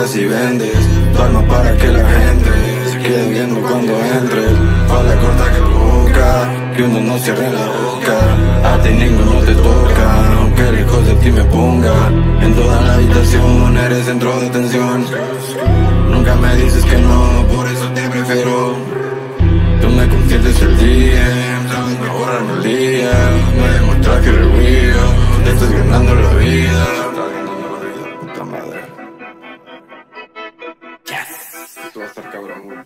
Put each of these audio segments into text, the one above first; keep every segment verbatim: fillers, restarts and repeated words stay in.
compras y vendes tu alma para que la gente se quede viendo cuando entre. Falda corta que provoca que uno no cierre la boca. A ti ninguno te toca, aunque lejos de ti me ponga. En toda la habitación eres centro de atención. Nunca me dices que no, por eso te prefiero. Tú me consientes el día, sabes mejorarme el día. Me demuestras que eres real, te estás ganando la vida. Puta madre. Esto va a estar cabrón, güey.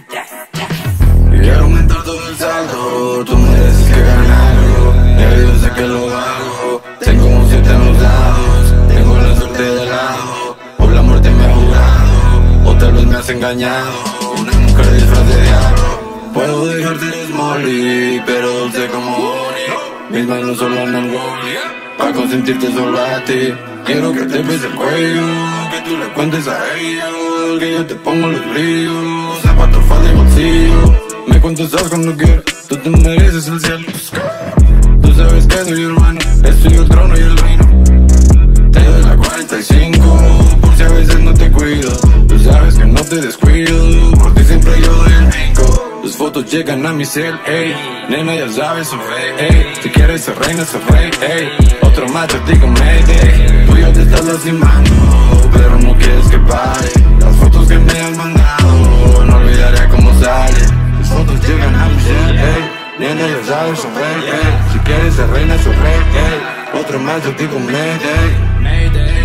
Y al aumentar todo el saldo, tú mereces que ganarlo. Y yo sé que lo hago. Tengo un siete en los lados, tengo la suerte de lado. O la muerte me ha jugado, o tal vez me has engañado. Una mujer disfraz de diablo. Puedo dejarte de Smolly, pero dulce como Bonnie. Mis manos solo andan Wally, pa' consentirte solo a ti. Quiero que te pese el cuello, que tú le cuentes a ella, que yo te pongo los brillos, zapatos, falda y bolsillo. Me contestas cuando quieras, tú te mereces el cielo. Tú sabes que soy hermano, estoy el trono y el reino. Te doy la cuarenta y cinco, por si a veces no te cuido. Tú sabes que no te descuido, por ti siempre yo doy el brinco. Tus fotos llegan a mi cel, ey. Nena, ya sabes, soy rey, ey. Si quieres ser reina, soy rey, ey. Otro macho, digo mayday. Tú ya te estás lastimando, pero no quieres que pare. Las fotos que me han mandado, no olvidaré cómo sale. Tus fotos llegan a mi cel, ey. Nena, ya sabes, soy rey, ey. Si quieres ser reina, soy rey, ey. Otro macho, digo mayday. Mayday.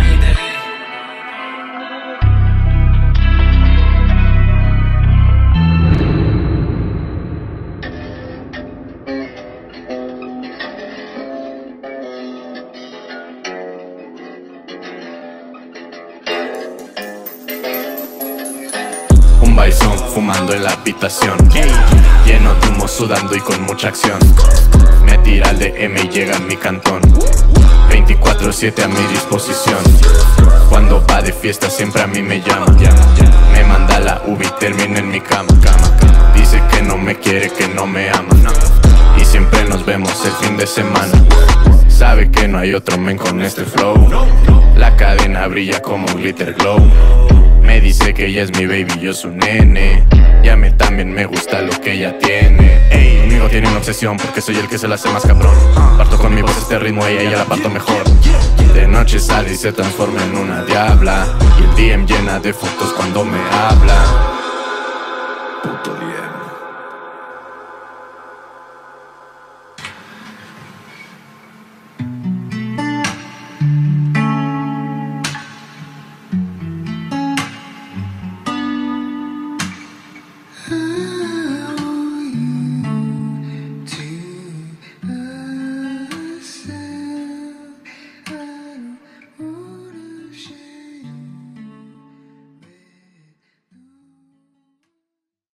Un baizón fumando en la habitación, lleno de humo, sudando y con mucha acción. Me tira el D M y llega a mi cantón, veinticuatro siete a mi disposición. Cuando va de fiesta siempre a mí me llama. Me manda la U V y termina en mi cama. Dice que no me quiere, que no me ama, y siempre nos vemos el fin de semana. Sabe que no hay otro men con este flow. La cadena brilla como un glitter glow. Me dice que ella es mi baby, yo su nene. Y a mí también me gusta lo que ella tiene. Ey, conmigo tiene una obsesión porque soy el que se la hace más cabrón. Parto con mi voz este ritmo y a ella la parto mejor. De noche sale y se transforma en una diabla, y el D M llena de fotos cuando me habla.